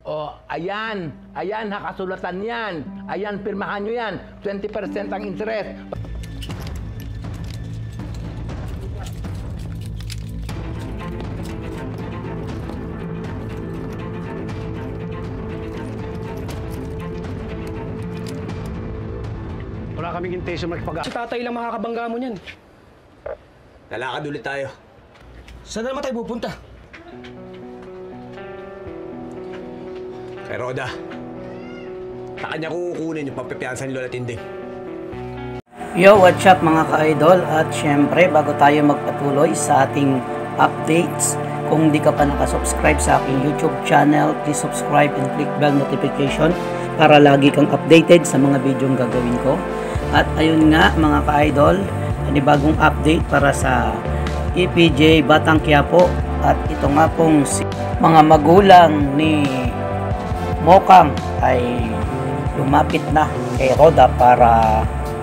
O, ayan. Ayan, nakasulatan yan. Ayan, pirmahan nyo yan. 20% ang interest. Wala kaming intention magpag- Si tatay lang makakabangga mo niyan. Lalakad ulit tayo. Saan naman tayo pupunta? Kay Roda. Sa kanya ko kukunin yung pampapiyansa ni Lola Tinding. Yo, what's up mga ka-idol? At syempre, bago tayo magpatuloy sa ating updates, kung di ka pa nakasubscribe sa aking YouTube channel, please subscribe and click bell notification para lagi kang updated sa mga videong gagawin ko. At ayun nga mga ka-idol, bagong update para sa EPJ Batang Quiapo. At ito nga pong mga magulang ni Mokang ay lumapit na kay Roda para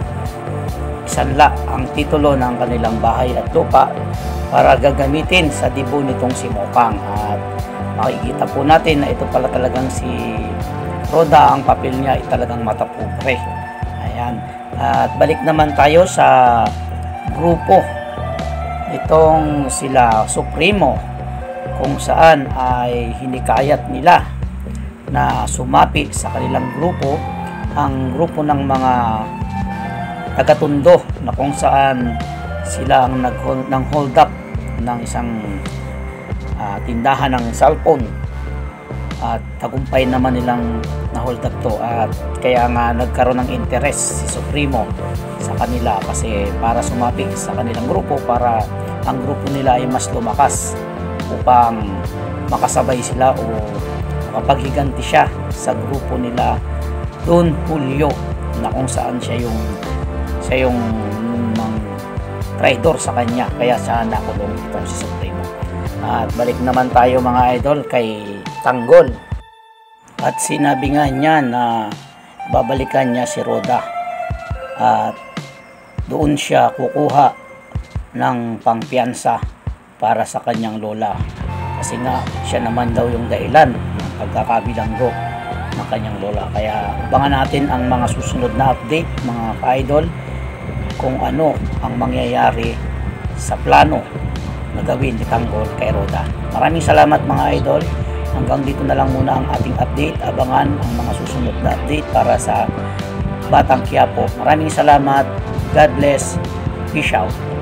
isanla ang titulo ng kanilang bahay at lupa para gagamitin sa dibo nitong si Mokang. At makikita po natin na ito pala talagang si Roda, ang papel niya ay talagang matapobre. Ayan. At balik naman tayo sa grupo itong sila Supremo, kung saan ay hinikayat nila na sumapi sa kanilang grupo ang grupo ng mga taga-Tondo, na kung saan sila ang nag-hold up ng isang tindahan ng cellphone, at tagumpay naman nilang na-hold up to. At kaya nga nagkaroon ng interest si Supremo sa kanila, kasi para sumapi sa kanilang grupo, para ang grupo nila ay mas lumakas upang makasabay sila o makapaghiganti siya sa grupo nila Don Julio, na kung saan siya yung traitor sa kanya, kaya siya nakulong itong si Supremo. At balik naman tayo mga idol kay Tanggol. At sinabi nga niya na babalikan niya si Roda at doon siya kukuha ng pangpiyansa para sa kanyang lola, kasi nga siya naman daw yung dahilan ng pagkakabilanggo ng kanyang lola. Kaya abangan natin ang mga susunod na update mga ka-idol, kung ano ang mangyayari sa plano na gawin ni Tanggol kay Roda. Maraming salamat mga idol. Hanggang dito na lang muna ang ating update. Abangan ang mga susunod na update para sa Batang Quiapo. Maraming salamat. God bless. Peace out.